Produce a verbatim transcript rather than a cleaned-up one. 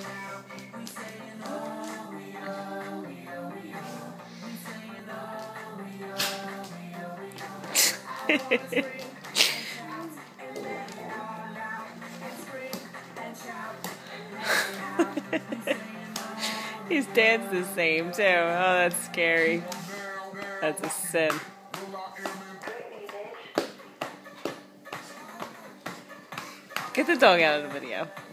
His dad's the same too. Oh, that's scary. That's a sin. Get the dog out of the video.